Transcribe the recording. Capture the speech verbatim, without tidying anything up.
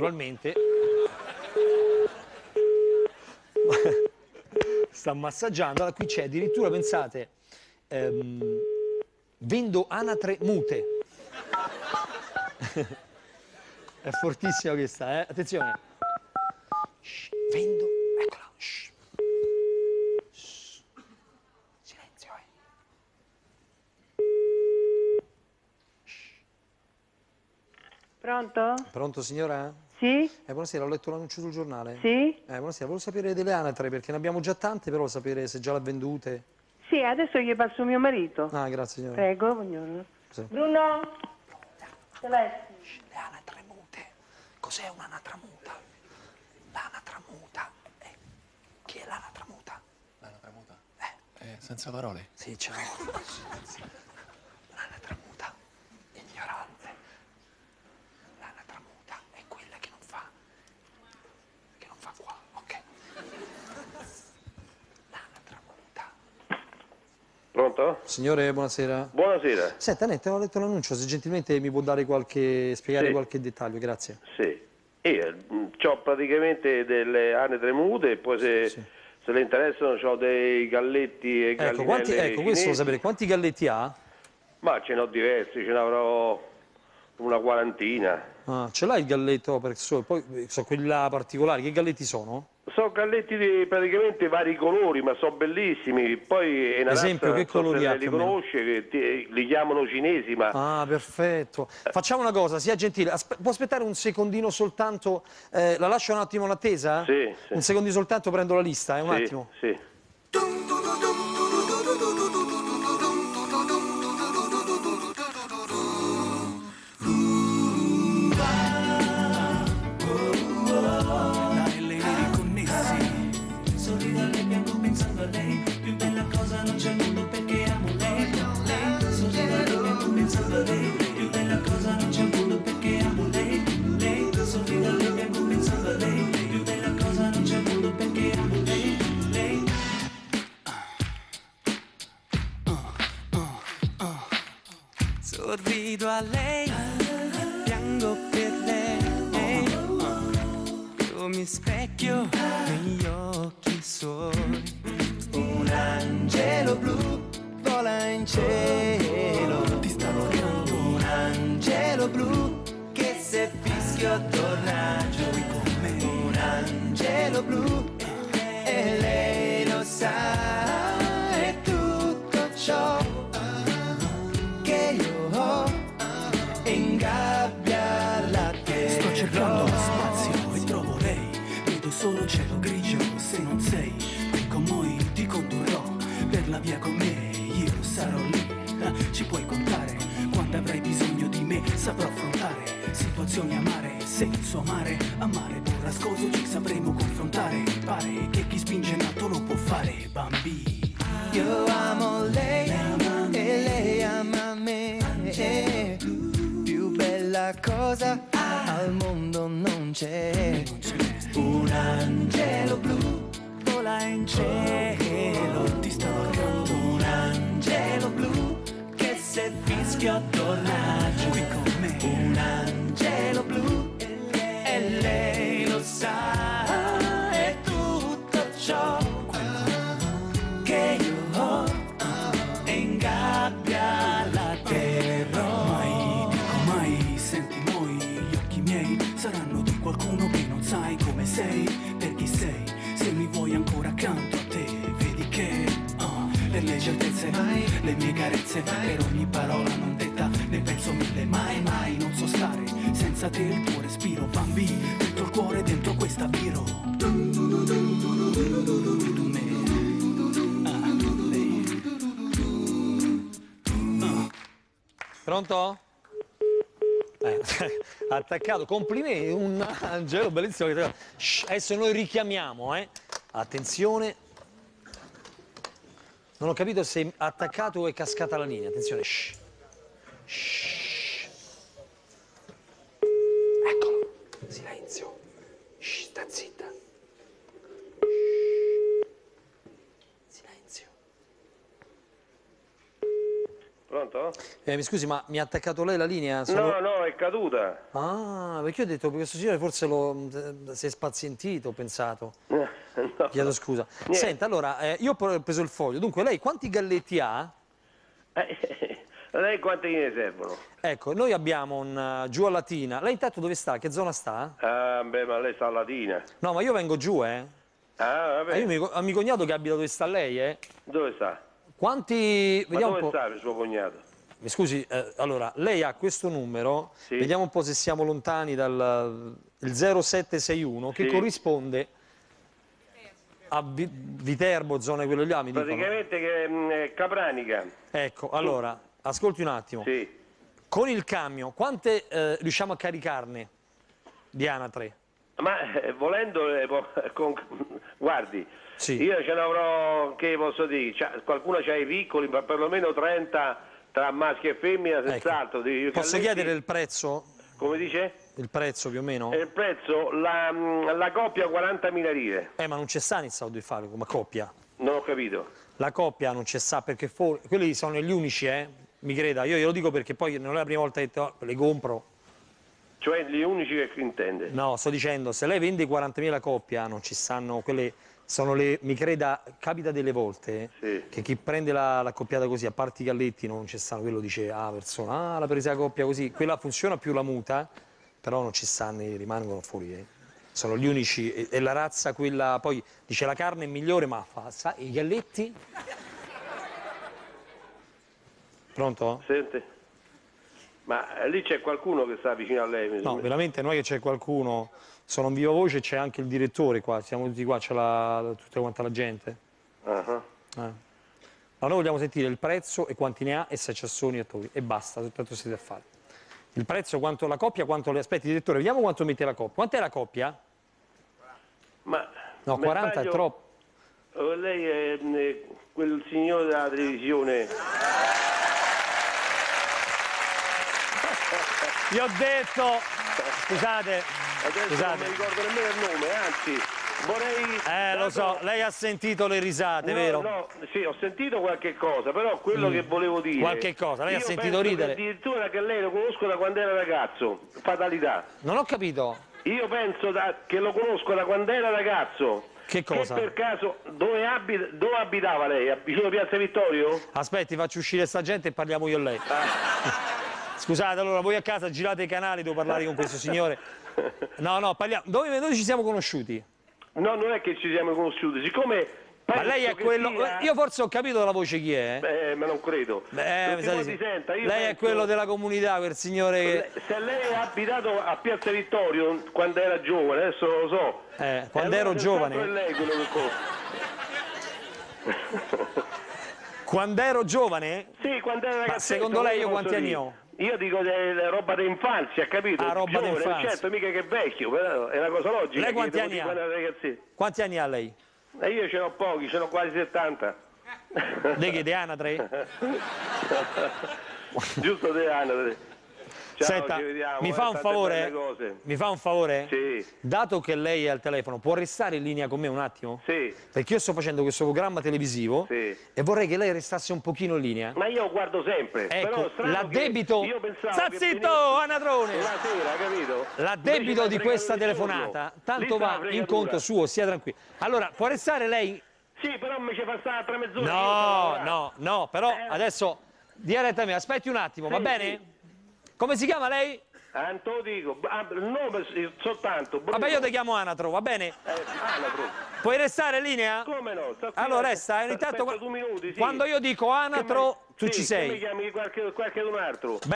naturalmente sta massaggiando. Allora, qui c'è addirittura, pensate, ehm, vendo anatre mute. È fortissima questa, eh? Attenzione. Shh, vendo, eccola. Shh. Shh. Silenzio, eh. Shh. Pronto? Pronto, signora? Sì? Eh, buonasera, ho letto l'annuncio sul giornale. Sì? Eh, buonasera, volevo sapere delle anatre, perché ne abbiamo già tante, però sapere se già le ha vendute. Sì, adesso gli passo mio marito. Ah, grazie, signora. Prego, buongiorno. Sì. Bruno? Celeste. Le anatre mute. Cos'è un'anatra muta? L'anatra muta. Eh, chi è l'anatra muta? L'anatra muta? Eh. eh. Senza parole. Sì, ciao. L'anatra muta. Ignorante. L'anatra muta è quella che non fa. Che non fa qua, ok. L'anatra muta. Pronto? Signore, buonasera. Buonasera. Senta, niente, ho letto l'annuncio, se gentilmente mi può dare qualche, spiegare Sì. qualche dettaglio, grazie. Sì. Io ho praticamente delle anatre mute e poi se, Sì. se le interessano ho dei galletti e Ecco, gallinelle quanti, ecco, questo cinesi. lo sapere, quanti galletti ha? Ma ce ne ho diversi, ce ne avrò una quarantina. Ah, ce l'ha il galletto, perché so, poi sono quelli là particolari, che galletti sono? Sono galletti di praticamente vari colori, ma sono bellissimi. Poi è una Esempio, razza, che non so colori se ha li più o meno? conosce, che ti- li chiamano cinesi, ma Ah, perfetto. Facciamo una cosa, sia gentile, aspe- può aspettare un secondino soltanto, eh, la lascio un attimo in attesa? Sì, sì. Un secondino soltanto, prendo la lista, eh, un sì, attimo. sì. La L nei connessi. Sorrido a lei, piango pensando a lei. Più bella cosa non c'è al mondo perché amo lei. Lei, sorrido a lei, piango pensando a lei. Più bella cosa non c'è al mondo perché amo lei. Lei, sorrido a lei, piango pensando a lei. Più bella cosa non c'è al mondo perché amo lei. Lei. Sorrido a lei, piango per lei. Io mi specchio negli occhi suoi. Un angelo blu vola in cielo. Ti stavo accanto. Un angelo blu che se fischio torna giù. Qui con me. Un angelo blu e lei lo sa. È tutto ciò che io ho in gabbia la terra. Sto cercando spazio e trovo lei. Vedo solo cielo grigio. Se non sei qui con noi ti condurrò per la via con me. Io sarò lì. Ah, ci puoi contare. Quando avrai bisogno di me saprò affrontare situazioni amare. Senso amare. Amare burrascoso ci sapremo confrontare. Pare che chi spinge in alto lo può fare. Bambì. Io amo lei e lei ama me. Più bella cosa al mondo non c'è. Un angelo blu vola in cielo. Ti stavo accanto. Un angelo blu che se fischio torna giù. Qui con me. Un angelo blu e lei lo sa. È tutto ciò che io ho e ingabbia la terra. Mai dico mai, senti noi, gli occhi miei saranno di qualcuno che non sai come sei. Per chi sei, se mi vuoi ancora accanto a te, vedi che uh, per le certezze, le mie carezze, per ogni parola non detta, ne penso mille. Mai, mai non so stare senza te, il tuo respiro, bambì, dentro il cuore, dentro questa biro. Tu me. Pronto? Eh, attaccato, complimenti, un angelo bellissimo. Che... Shh, adesso noi richiamiamo, eh. Attenzione. Non ho capito se è attaccato o è cascata la linea. Attenzione. Shh. Shh. Eccolo. Silenzio. Shh, sta zitta. Shh. Silenzio. Pronto? Eh, mi scusi, ma mi ha attaccato lei la linea? Sono... No, no, è caduta. Ah, perché io ho detto che questo signore forse lo, si è spazientito, ho pensato. No. Chiedo scusa. Niente. Senta, allora, eh, io ho preso il foglio. Dunque, lei quanti galletti ha? Eh, lei quante ne servono? Ecco, noi abbiamo un uh, giù a Latina. Lei intanto dove sta? Che zona sta? Ah, beh, ma lei sta a Latina. No, ma io vengo giù, eh. Ah, vabbè. Ah, io mi, a mio cognato che abita dove sta lei, eh. Dove sta? Quanti... Ma Vediamo dove un po'. sta il suo cognato? Mi scusi, eh, allora, lei ha questo numero, Sì. vediamo un po' se siamo lontani dal il zero sette sei uno, che Sì. corrisponde a Vi- Viterbo, zone quelle là, mi dicono. Praticamente che mh, è Capranica. Ecco, allora, ascolti un attimo. Sì. Con il camion, quante eh, riusciamo a caricarne di anatre? Ma eh, volendo, eh, po- con- guardi, Sì. io ce ne avrò, che posso dire, C'ha- qualcuno c'ha i piccoli, ma perlomeno trenta tra maschi e femmina, senz'altro. Di- Ecco. Posso Galletti- chiedere il prezzo? Come dice? Il prezzo più o meno? Eh, Il prezzo, la, mh, la coppia quarantamila lire. Eh, ma non c'è sta in Saudi di fare come coppia. Non ho capito. La coppia non c'è sta perché for- quelli sono gli unici, eh? Mi creda, io glielo dico perché poi non è la prima volta che te- oh, le compro. Cioè gli unici che intende. No, sto dicendo, se lei vende quarantamila coppia, non ci stanno quelle, sono le, mi creda, capita delle volte Sì. che chi prende la, la coppiata così, a parte i galletti, non ci stanno, quello dice, ah, persona, ah, la presa la coppia così, quella funziona più la muta, però non ci stanno, rimangono fuori, eh. Sono gli unici, e, e la razza quella, poi dice la carne è migliore, ma fa, sa, i galletti? Pronto? Sente? Ma eh, lì c'è qualcuno che sta vicino a lei? mi No, sembra. veramente non è che c'è qualcuno, sono in viva voce, c'è anche il direttore qua, siamo tutti qua, c'è la, tutta quanta la gente. Ah, Eh. Ma noi vogliamo sentire il prezzo e quanti ne ha e se c'è soni e topi, e basta, soltanto siete a fare. Il prezzo, quanto la coppia, quanto le... Aspetti, direttore, vediamo quanto mette la coppia. Quant'è la coppia? Ma No, mi quaranta è sbaglio? troppo. Oh, lei è eh, quel signore della televisione. Vi ho detto, scusate, Adesso non mi scusate. ricordo nemmeno il nome, anzi, vorrei... Eh, lo so, lei ha sentito le risate, No, vero? no, sì, ho sentito qualche cosa, però quello che volevo dire... Qualche cosa, lei ha io sentito penso ridere? che addirittura che lei lo conosco da quando era ragazzo, fatalità. Non ho capito. Io penso da- che lo conosco da quando era ragazzo. Che cosa? Che per caso, dove, abita- dove abitava lei? A- Vicino a Piazza Vittorio? Aspetti, faccio uscire sta gente e parliamo io e lei. Scusate, allora voi a casa girate i canali, devo parlare con questo signore. No, no, parliamo. Dove, dove ci siamo conosciuti? No, non è che ci siamo conosciuti, siccome... Ma lei è penso che quello. sia- Io forse ho capito dalla voce chi è. eh? Eh, ma non credo. Beh, Non mi si sa può di sì. di senta, io Lei è penso- quello della comunità, quel signore che. Se lei ha abitato a Piazza Vittorio quando era giovane, adesso lo so. Eh, quando E ero allora giovane. senz'altro è lei quello che conosco. Quando ero giovane? Sì, quando era ragazzetto. secondo lei io come quanti posso anni dire? ho? Io dico de- roba d'infanzia, capito? Ah, roba Giovane, d'infanzia. certo, mica che è vecchio, però è una cosa logica. Lei che quanti devo anni dire ha? quando era ragazzetto. Quanti anni ha lei? E io ce n'ho pochi, ce n'ho quasi settanta. Lei che è di Anatre? Giusto De Anna. Ciao, Senta, ci vediamo, mi eh, fa un tante favore? belle cose. Mi fa un favore? Sì, Dato che lei è al telefono, può restare in linea con me un attimo? sì, Perché io sto facendo questo programma televisivo sì. e vorrei che lei restasse un pochino in linea. Ma io guardo sempre. Ecco, però strano l'addebito. che Io pensavo Sta che zitto, venisse Anadrone! la sera, capito? L'addebito Invece di mi questa fregano il telefonata, giorno. tanto Lì sta va la in fregatura. conto suo, stia tranquillo. Allora, può restare lei? Sì, però mi ci fa stare altra mezz'ora. io devo No, lavorare. no, no, però Eh. adesso dia retta a me, aspetti un attimo, va Sì, bene? Come si chiama lei? Ah, te lo dico, ah, il nome sì, soltanto. Bruno. Vabbè, io ti chiamo Anatro, va bene? Eh, Anatro. Puoi restare in linea? Come no? Sta qui, Allora eh, resta, eh, aspetta intanto due minuti, sì. quando io dico Anatro, Che mi- tu sì, ci che sei. mi chiami qualche, qualche un altro.